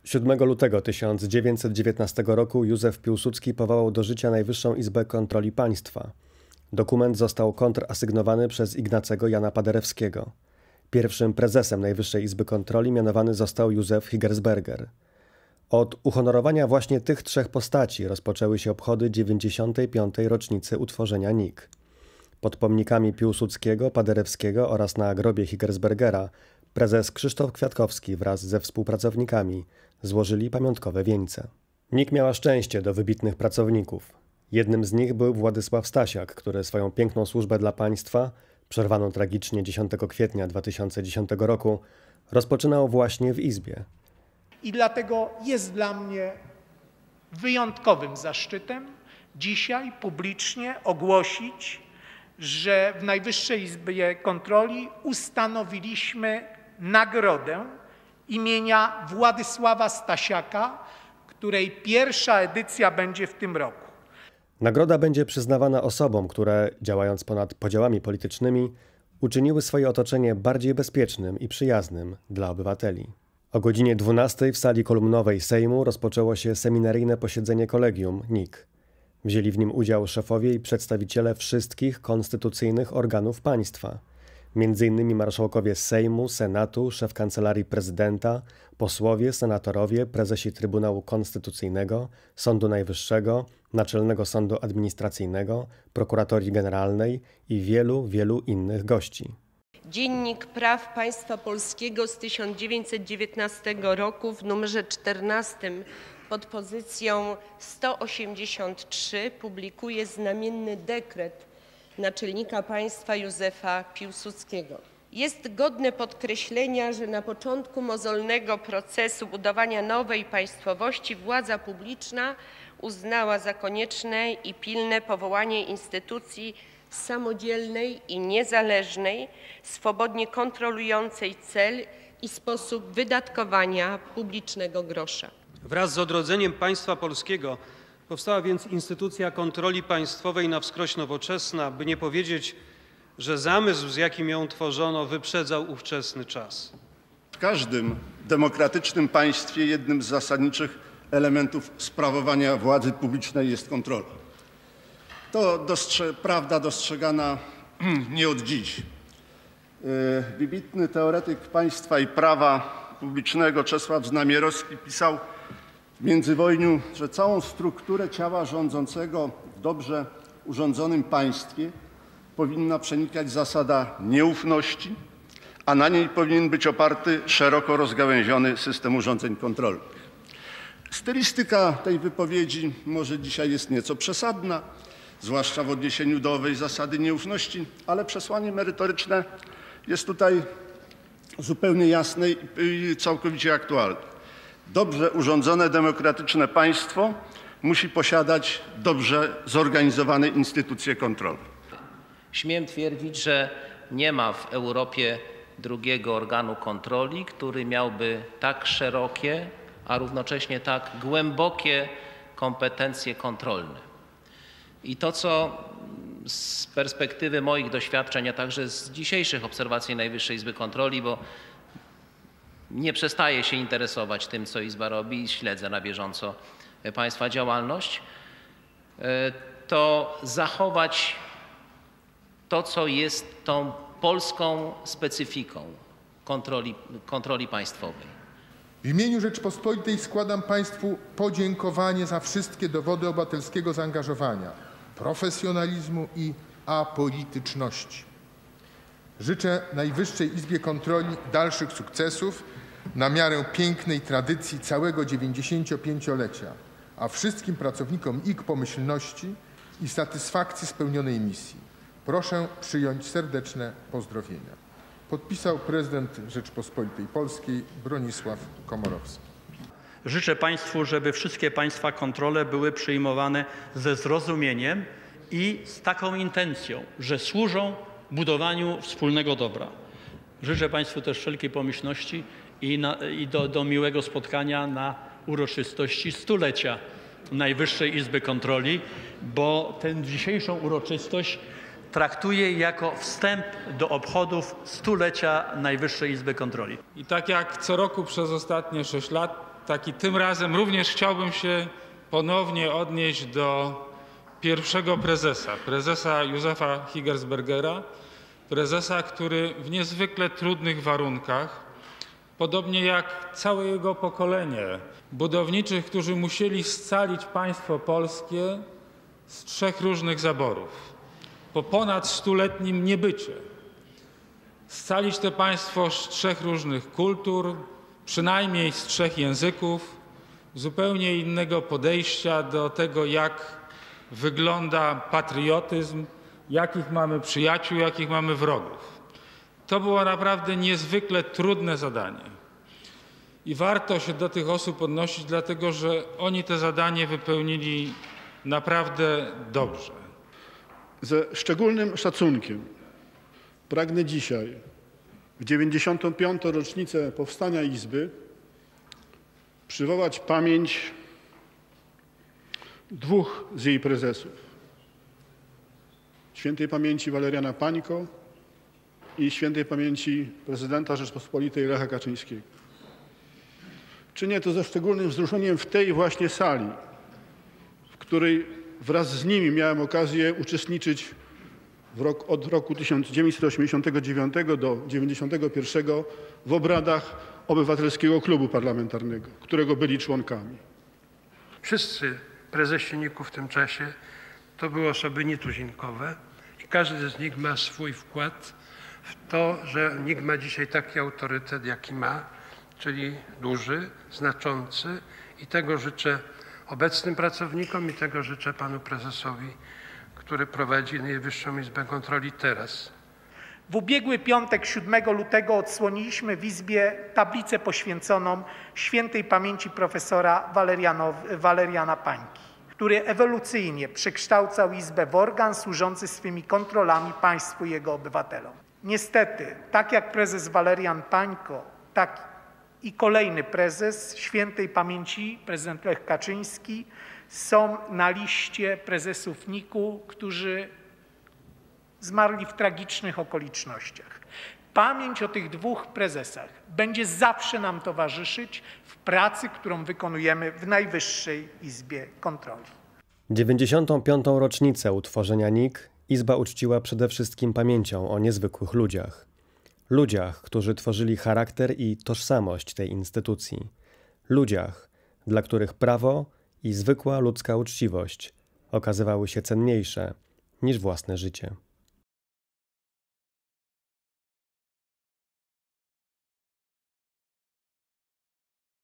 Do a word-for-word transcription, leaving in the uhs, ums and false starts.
siódmego lutego tysiąc dziewięćset dziewiętnastego roku Józef Piłsudski powołał do życia Najwyższą Izbę Kontroli Państwa. Dokument został kontrasygnowany przez Ignacego Jana Paderewskiego. Pierwszym prezesem Najwyższej Izby Kontroli mianowany został Józef Higersberger. Od uhonorowania właśnie tych trzech postaci rozpoczęły się obchody dziewięćdziesiątej piątej rocznicy utworzenia N I K. Pod pomnikami Piłsudskiego, Paderewskiego oraz na grobie Higersbergera prezes Krzysztof Kwiatkowski wraz ze współpracownikami złożyli pamiątkowe wieńce. N I K miała szczęście do wybitnych pracowników. Jednym z nich był Władysław Stasiak, który swoją piękną służbę dla państwa, przerwaną tragicznie dziesiątego kwietnia dwa tysiące dziesiątego roku, rozpoczynał właśnie w Izbie. I dlatego jest dla mnie wyjątkowym zaszczytem dzisiaj publicznie ogłosić, że w Najwyższej Izbie Kontroli ustanowiliśmy nagrodę imienia Władysława Stasiaka, której pierwsza edycja będzie w tym roku. Nagroda będzie przyznawana osobom, które, działając ponad podziałami politycznymi, uczyniły swoje otoczenie bardziej bezpiecznym i przyjaznym dla obywateli. O godzinie dwunastej w sali kolumnowej Sejmu rozpoczęło się seminaryjne posiedzenie kolegium N I K. Wzięli w nim udział szefowie i przedstawiciele wszystkich konstytucyjnych organów państwa, między innymi marszałkowie Sejmu, Senatu, szef Kancelarii Prezydenta, posłowie, senatorowie, prezesi Trybunału Konstytucyjnego, Sądu Najwyższego, Naczelnego Sądu Administracyjnego, Prokuratorii Generalnej i wielu, wielu innych gości. Dziennik Praw Państwa Polskiego z tysiąc dziewięćset dziewiętnastego roku w numerze czternastym pod pozycją sto osiemdziesiąt trzy publikuje znamienny dekret naczelnika państwa Józefa Piłsudskiego. Jest godne podkreślenia, że na początku mozolnego procesu budowania nowej państwowości władza publiczna uznała za konieczne i pilne powołanie instytucji samodzielnej i niezależnej, swobodnie kontrolującej cel i sposób wydatkowania publicznego grosza. Wraz z odrodzeniem państwa polskiego powstała więc instytucja kontroli państwowej na wskroś nowoczesna, by nie powiedzieć, że zamysł, z jakim ją tworzono, wyprzedzał ówczesny czas. W każdym demokratycznym państwie jednym z zasadniczych elementów sprawowania władzy publicznej jest kontrola. To dostrze- prawda dostrzegana nie od dziś. Wybitny teoretyk państwa i prawa publicznego Czesław Znamierowski pisał w międzywojniu, że całą strukturę ciała rządzącego w dobrze urządzonym państwie powinna przenikać zasada nieufności, a na niej powinien być oparty szeroko rozgałęziony system urządzeń kontrolnych. Stylistyka tej wypowiedzi może dzisiaj jest nieco przesadna, zwłaszcza w odniesieniu do owej zasady nieufności, ale przesłanie merytoryczne jest tutaj zupełnie jasne i całkowicie aktualne. Dobrze urządzone demokratyczne państwo musi posiadać dobrze zorganizowane instytucje kontrolne. Śmiem twierdzić, że nie ma w Europie drugiego organu kontroli, który miałby tak szerokie, a równocześnie tak głębokie kompetencje kontrolne. I to, co z perspektywy moich doświadczeń, a także z dzisiejszych obserwacji Najwyższej Izby Kontroli, bo nie przestaję się interesować tym, co Izba robi i śledzę na bieżąco państwa działalność, to zachować to, co jest tą polską specyfiką kontroli, kontroli państwowej. W imieniu Rzeczypospolitej składam Państwu podziękowanie za wszystkie dowody obywatelskiego zaangażowania, profesjonalizmu i apolityczności. Życzę Najwyższej Izbie Kontroli dalszych sukcesów na miarę pięknej tradycji całego dziewięćdziesięciopięciolecia, a wszystkim pracownikom I K pomyślności i satysfakcji spełnionej misji. Proszę przyjąć serdeczne pozdrowienia. Podpisał prezydent Rzeczypospolitej Polskiej Bronisław Komorowski. Życzę Państwu, żeby wszystkie Państwa kontrole były przyjmowane ze zrozumieniem i z taką intencją, że służą budowaniu wspólnego dobra. Życzę Państwu też wszelkiej pomyślności i, na, i do, do miłego spotkania na uroczystości stulecia Najwyższej Izby Kontroli, bo tę dzisiejszą uroczystość traktuję jako wstęp do obchodów stulecia Najwyższej Izby Kontroli. I tak jak co roku przez ostatnie sześć lat, tak i tym razem również chciałbym się ponownie odnieść do pierwszego prezesa, prezesa Józefa Higersbergera, prezesa, który w niezwykle trudnych warunkach, podobnie jak całe jego pokolenie budowniczych, którzy musieli scalić państwo polskie z trzech różnych zaborów, po ponad stuletnim niebycie. Scalić to państwo z trzech różnych kultur, przynajmniej z trzech języków, zupełnie innego podejścia do tego, jak wygląda patriotyzm, jakich mamy przyjaciół, jakich mamy wrogów. To było naprawdę niezwykle trudne zadanie. I warto się do tych osób odnosić, dlatego że oni to zadanie wypełnili naprawdę dobrze. Ze szczególnym szacunkiem pragnę dzisiaj, w dziewięćdziesiątą piątą rocznicę powstania Izby, przywołać pamięć dwóch z jej prezesów. Świętej pamięci Waleriana Pańko i świętej pamięci prezydenta Rzeczpospolitej Lecha Kaczyńskiego. Czynię to ze szczególnym wzruszeniem w tej właśnie sali, w której wraz z nimi miałem okazję uczestniczyć w rok, od roku tysiąc dziewięćset osiemdziesiątego dziewiątego do dziewięćdziesiątego pierwszego w obradach Obywatelskiego Klubu Parlamentarnego, którego byli członkami. Wszyscy prezesi NIK-u w tym czasie to były osoby nietuzinkowe i każdy z nich ma swój wkład w to, że NIK ma dzisiaj taki autorytet, jaki ma, czyli duży, znaczący, i tego życzę obecnym pracownikom i tego życzę panu prezesowi, który prowadzi Najwyższą Izbę Kontroli teraz. W ubiegły piątek, siódmego lutego, odsłoniliśmy w Izbie tablicę poświęconą świętej pamięci profesora Waleriana Pańki, który ewolucyjnie przekształcał Izbę w organ służący swymi kontrolami państwu i jego obywatelom. Niestety, tak jak prezes Walerian Pańko, tak i kolejny prezes świętej pamięci, prezydent Lech Kaczyński, są na liście prezesów NIK-u, którzy zmarli w tragicznych okolicznościach. Pamięć o tych dwóch prezesach będzie zawsze nam towarzyszyć w pracy, którą wykonujemy w Najwyższej Izbie Kontroli. dziewięćdziesiątą piątą rocznicę utworzenia NIK Izba uczciła przede wszystkim pamięcią o niezwykłych ludziach. Ludziach, którzy tworzyli charakter i tożsamość tej instytucji. Ludziach, dla których prawo i zwykła ludzka uczciwość okazywały się cenniejsze niż własne życie.